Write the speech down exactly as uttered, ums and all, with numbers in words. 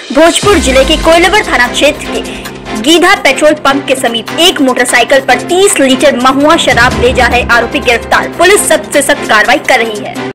भोजपुर जिले के कोइलवर थाना क्षेत्र के गीधा पेट्रोल पंप के समीप एक मोटरसाइकिल पर तीस लीटर महुआ शराब ले जा रहे आरोपी गिरफ्तार। पुलिस सख्त से सख्त कार्रवाई कर रही है।